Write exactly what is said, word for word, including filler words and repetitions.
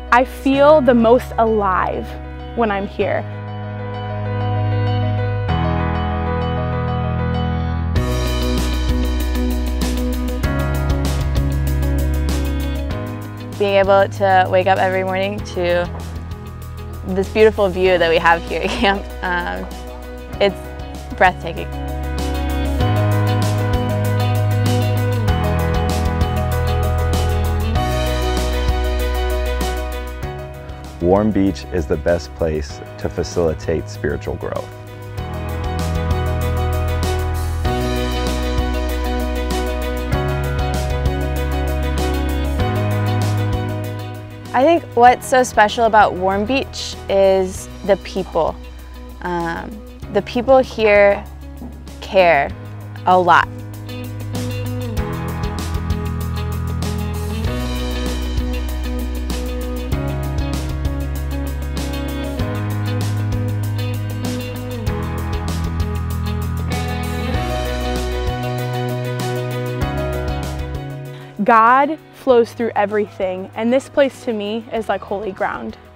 I feel the most alive when I'm here. Being able to wake up every morning to this beautiful view that we have here at camp, um, it's breathtaking. Warm Beach is the best place to facilitate spiritual growth. I think what's so special about Warm Beach is the people. Um, the people here care a lot. God flows through everything, and this place to me is like holy ground.